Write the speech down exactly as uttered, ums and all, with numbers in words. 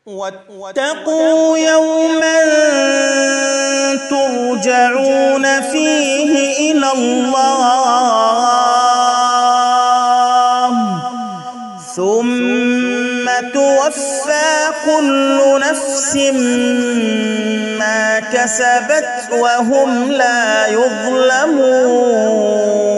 واتقوا يوما ترجعون فيه إلى الله ثم توفى كل نفس ما كسبت وهم لا يظلمون.